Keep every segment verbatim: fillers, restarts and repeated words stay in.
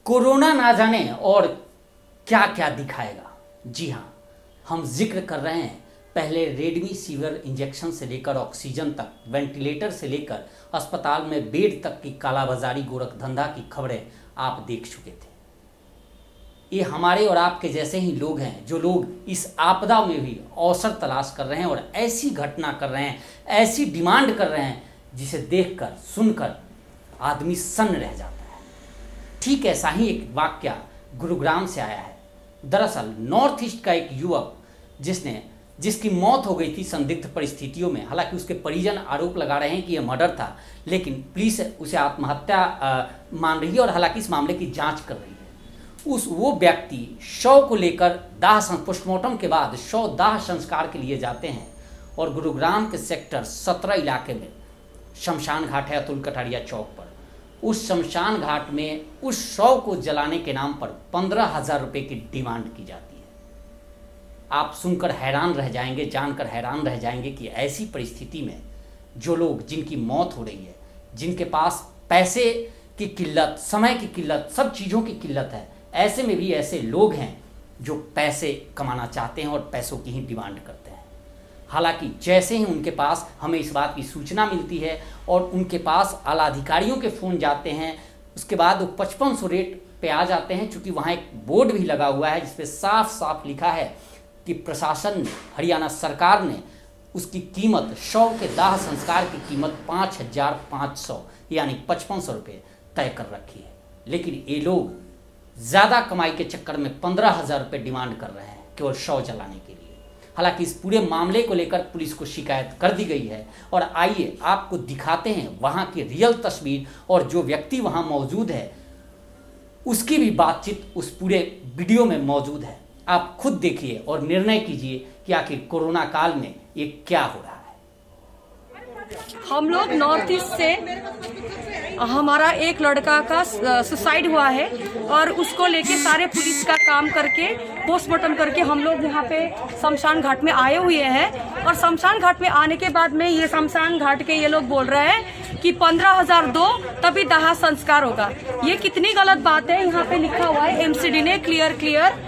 Corona ना जाने और क्या क्या दिखाएगा। जी हाँ, हम जिक्र कर रहे हैं पहले रेमडेसिविर इंजेक्शन से लेकर ऑक्सीजन तक, वेंटिलेटर से लेकर अस्पताल में बेड तक की कालाबाजारी, गोरखधंधा की खबरें आप देख चुके थे। ये हमारे और आपके जैसे ही लोग हैं जो लोग इस आपदा में भी अवसर तलाश कर रहे हैं और ऐसी घटना कर रहे हैं, ऐसी डिमांड कर रहे हैं जिसे देखकर सुनकर आदमी सन्न रह जाता है। ठीक ऐसा ही एक वाकया गुरुग्राम से आया है। दरअसल नॉर्थ ईस्ट का एक युवक जिसने जिसकी मौत हो गई थी संदिग्ध परिस्थितियों में, हालांकि उसके परिजन आरोप लगा रहे हैं कि यह मर्डर था, लेकिन पुलिस उसे आत्महत्या मान रही है और हालांकि इस मामले की जांच कर रही है। उस वो व्यक्ति शव को लेकर दाह पोस्टमार्टम के बाद शव दाह संस्कार के लिए जाते हैं और गुरुग्राम के सेक्टर सत्रह इलाके में शमशान घाट है, अतुल कटारिया चौक पर। उस शमशान घाट में उस शव को जलाने के नाम पर पंद्रह हजार रुपये की डिमांड की जाती है। आप सुनकर हैरान रह जाएंगे, जानकर हैरान रह जाएंगे कि ऐसी परिस्थिति में जो लोग, जिनकी मौत हो रही है, जिनके पास पैसे की किल्लत, समय की किल्लत, सब चीज़ों की किल्लत है, ऐसे में भी ऐसे लोग हैं जो पैसे कमाना चाहते हैं और पैसों की ही डिमांड करते हैं। हालांकि जैसे ही उनके पास हमें इस बात की सूचना मिलती है और उनके पास आला अधिकारियों के फ़ोन जाते हैं, उसके बाद वो पचपन सौ रेट पे आ जाते हैं। चूँकि वहाँ एक बोर्ड भी लगा हुआ है जिसपे साफ साफ लिखा है कि प्रशासन ने, हरियाणा सरकार ने उसकी कीमत, शव के दाह संस्कार की कीमत पाँच हजार पाँच सौ यानी पचपन सौ रुपये तय कर रखी है। लेकिन ये लोग ज़्यादा कमाई के चक्कर में पंद्रह हजार रुपये डिमांड कर रहे हैं केवल शव जलाने के लिए। हालांकि इस पूरे मामले को लेकर पुलिस को शिकायत कर दी गई है और आइए आपको दिखाते हैं वहाँ की रियल तस्वीर और जो व्यक्ति वहाँ मौजूद है उसकी भी बातचीत उस पूरे वीडियो में मौजूद है। आप खुद देखिए और निर्णय कीजिए कि आखिर कोरोना काल में ये क्या हो रहा है। हम लोग नॉर्थ ईस्ट से, हमारा एक लड़का का सुसाइड हुआ है और उसको लेके सारे पुलिस का काम करके पोस्टमार्टम करके हम लोग यहाँ पे शमशान घाट में आए हुए हैं। और शमशान घाट में आने के बाद में ये शमशान घाट के ये लोग बोल रहे हैं कि पंद्रह हजार दो तभी दाह संस्कार होगा। ये कितनी गलत बात है। यहाँ पे लिखा हुआ है, एमसीडी ने क्लियर क्लियर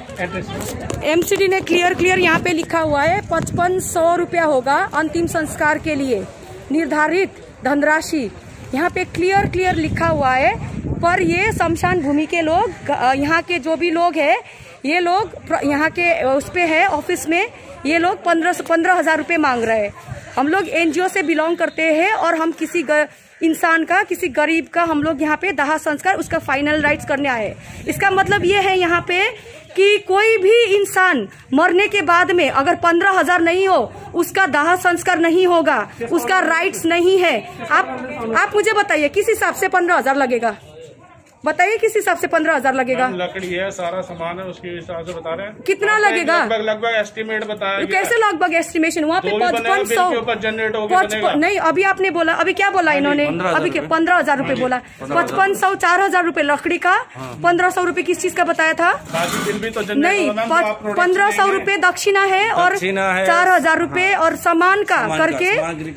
एमसीडी ने क्लियर क्लियर यहाँ पे लिखा हुआ है पचपन सौ रुपया होगा अंतिम संस्कार के लिए निर्धारित धनराशि। यहाँ पे क्लियर क्लियर लिखा हुआ है। पर ये शमशान भूमि के लोग, यहाँ के जो भी लोग हैं, ये लोग यहाँ के उस पे है ऑफिस में, ये लोग पंद्रह पंद्रह हजार रुपये मांग रहे हैं। हम लोग एनजीओ से बिलोंग करते हैं और हम किसी गर, इंसान का, किसी गरीब का हम लोग यहाँ पे दाह संस्कार, उसका फाइनल राइट्स करने आए। इसका मतलब ये है यहाँ पे कि कोई भी इंसान मरने के बाद में अगर पंद्रह हजार नहीं हो, उसका दाह संस्कार नहीं होगा, उसका राइट्स नहीं है। आप आप मुझे बताइए किस हिसाब से पंद्रह हजार लगेगा? बताइए किस हिसाब से पंद्रह हजार लगेगा? लकड़ी है, सारा सामान है, उसके हिसाब से बता रहे हैं। कितना लगेगा? लगभग लगभग एस्टिमेट बताया। कैसे लगभग एस्टिमेशन? वहाँ पे पचपन सौ जनरेट होगा। नहीं, अभी आपने बोला, अभी क्या बोला इन्होंने? अभी पंद्रह हजार रूपये बोला। पचपन सौ चार हजार रूपये लकड़ी का, पंद्रह सौ रूपये किस चीज का बताया था? नहीं, पंद्रह सौ रूपये दक्षिणा है और चार हजार रूपये और सामान का करके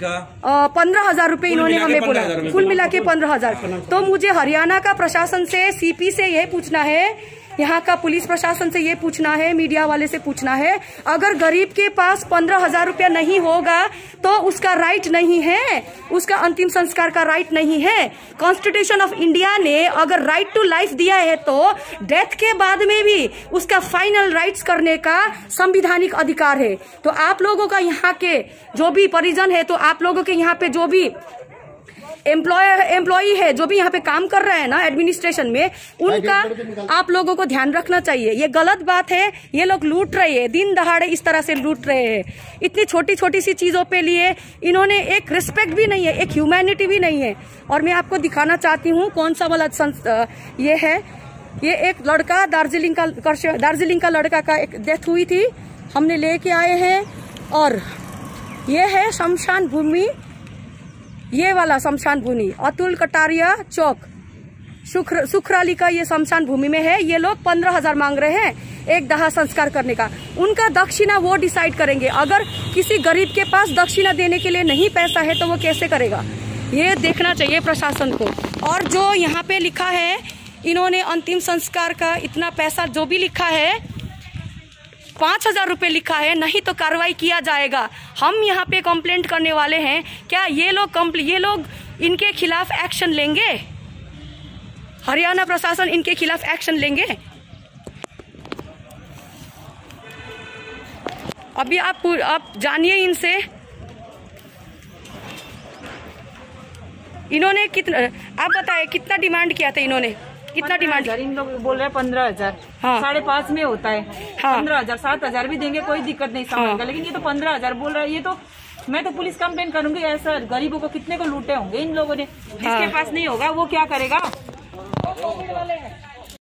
पंद्रह हजार रूपये इन्होंने हमें बोला, कुल मिला के पंद्रह हजार। तो मुझे हरियाणा का प्रशासन से, सीपी से ये पूछना है, यहाँ का पुलिस प्रशासन से ये पूछना है, मीडिया वाले से पूछना है, अगर गरीब के पास पंद्रह हजार रुपया नहीं होगा तो उसका राइट नहीं है, उसका अंतिम संस्कार का राइट नहीं है। कॉन्स्टिट्यूशन ऑफ इंडिया ने अगर राइट टू लाइफ दिया है तो डेथ के बाद में भी उसका फाइनल राइट्स करने का संविधानिक अधिकार है। तो आप लोगों का यहाँ के जो भी परिजन है, तो आप लोगों के यहाँ पे जो भी एम्प्लॉय एम्प्लॉई है, जो भी यहाँ पे काम कर रहे हैं ना एडमिनिस्ट्रेशन में, उनका आप लोगों को ध्यान रखना चाहिए। ये गलत बात है। ये लोग लूट रहे हैं, दिन दहाड़े इस तरह से लूट रहे हैं। इतनी छोटी छोटी सी चीजों पे लिए इन्होंने एक रिस्पेक्ट भी नहीं है, एक ह्यूमैनिटी भी नहीं है। और मैं आपको दिखाना चाहती हूँ कौन सा वाला ये है। ये एक लड़का दार्जिलिंग का दार्जिलिंग का लड़का का एक डेथ हुई थी, हमने लेके आए हैं। और ये है शमशान भूमि, ये वाला शमशान भूमि अतुल कटारिया चौक सुखर, सुखराली का ये शमशान भूमि में है। ये लोग पंद्रह हजार मांग रहे हैं एक दाह संस्कार करने का। उनका दक्षिणा वो डिसाइड करेंगे। अगर किसी गरीब के पास दक्षिणा देने के लिए नहीं पैसा है तो वो कैसे करेगा, ये देखना चाहिए प्रशासन को। और जो यहाँ पे लिखा है इन्होंने अंतिम संस्कार का इतना पैसा जो भी लिखा है, पाँच हजार रुपये लिखा है, नहीं तो कार्रवाई किया जाएगा। हम यहाँ पे कंप्लेंट करने वाले हैं। क्या ये लोग ये लोग इनके खिलाफ एक्शन लेंगे? हरियाणा प्रशासन इनके खिलाफ एक्शन लेंगे? अभी आप आप जानिए इनसे, इन्होंने कितना, आप बताए कितना डिमांड किया था इन्होंने? कितना डिमांड? इन लोग बोल रहे हैं पंद्रह हजार। हाँ। साढ़े पाँच में होता है। हाँ। पंद्रह हजार सात हजार भी देंगे, कोई दिक्कत नहीं सामान हाँ। का, लेकिन ये तो पंद्रह हजार बोल रहा है। ये तो मैं तो पुलिस कंप्लेन करूंगी। ऐसा गरीबों को कितने को लूटे होंगे इन लोगों ने। जिसके हाँ। पास नहीं होगा वो क्या करेगा?